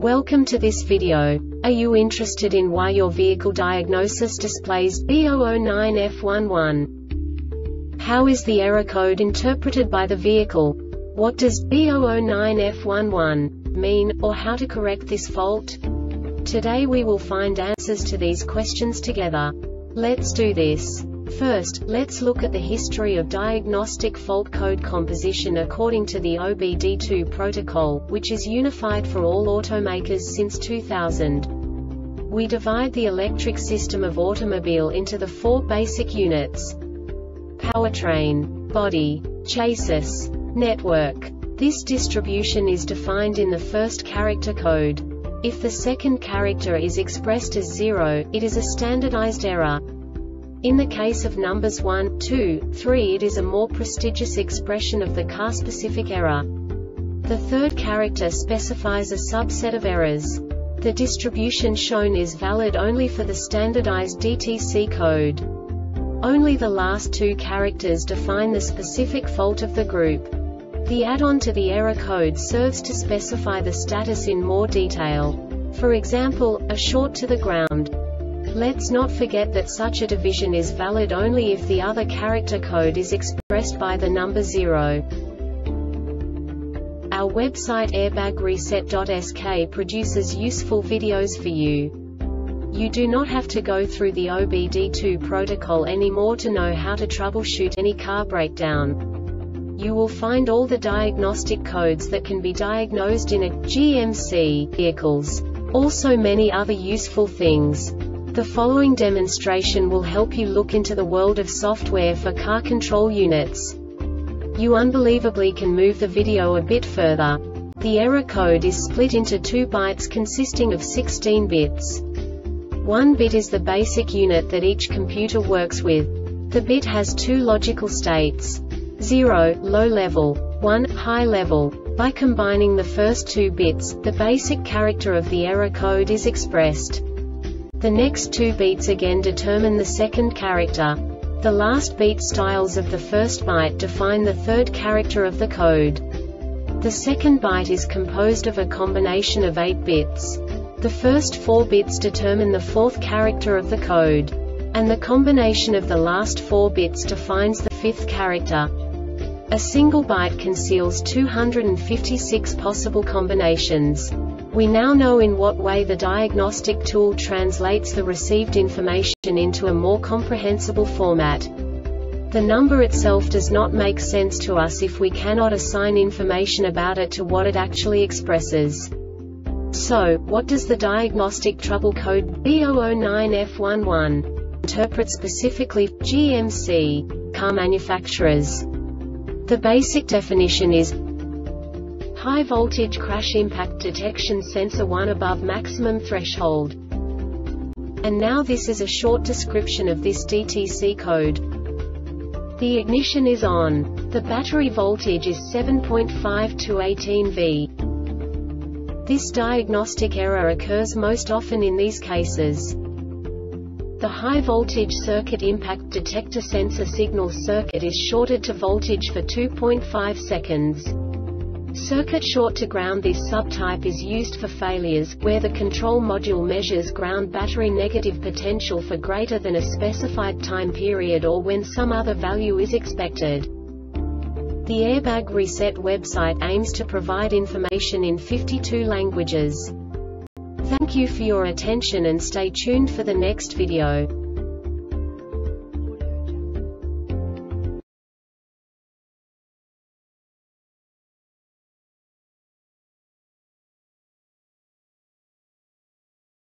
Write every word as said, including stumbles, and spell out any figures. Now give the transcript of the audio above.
Welcome to this video. Are you interested in why your vehicle diagnosis displays B zero zero nine F one one? How is the error code interpreted by the vehicle? What does B zero zero nine F one one mean, or how to correct this fault? Today we will find answers to these questions together. Let's do this. First, let's look at the history of diagnostic fault code composition according to the O B D two protocol, which is unified for all automakers since two thousand. We divide the electric system of automobile into the four basic units: powertrain, body, chassis, network. This distribution is defined in the first character code. If the second character is expressed as zero, it is a standardized error. In the case of numbers one, two, three, it is a more prestigious expression of the car-specific error. The third character specifies a subset of errors. The distribution shown is valid only for the standardized D T C code. Only the last two characters define the specific fault of the group. The add-on to the error code serves to specify the status in more detail. For example, a short to the ground. Let's not forget that such a division is valid only if the other character code is expressed by the number zero. Our website airbag reset dot S K produces useful videos for you. You do not have to go through the O B D two protocol anymore to know how to troubleshoot any car breakdown. You will find all the diagnostic codes that can be diagnosed in a G M C vehicles. Also many other useful things. The following demonstration will help you look into the world of software for car control units. You unbelievably can move the video a bit further. The error code is split into two bytes consisting of sixteen bits. One bit is the basic unit that each computer works with. The bit has two logical states: zero, low level, one, high level. By combining the first two bits, the basic character of the error code is expressed. The next two beats again determine the second character. The last beat styles of the first byte define the third character of the code. The second byte is composed of a combination of eight bits. The first four bits determine the fourth character of the code. And the combination of the last four bits defines the fifth character. A single byte conceals two hundred fifty-six possible combinations. We now know in what way the diagnostic tool translates the received information into a more comprehensible format. The number itself does not make sense to us if we cannot assign information about it to what it actually expresses. So, what does the diagnostic trouble code B zero zero nine F one one interpret specifically for G M C car manufacturers? The basic definition is high voltage crash impact detection sensor one above maximum threshold. And now this is a short description of this D T C code. The ignition is on. The battery voltage is seven point five to eighteen volts. This diagnostic error occurs most often in these cases. The high voltage circuit impact detector sensor signal circuit is shorted to voltage for two point five seconds. Circuit short to ground. This subtype is used for failures, where the control module measures ground battery negative potential for greater than a specified time period or when some other value is expected. The Airbag Reset website aims to provide information in fifty-two languages. Thank you for your attention and stay tuned for the next video.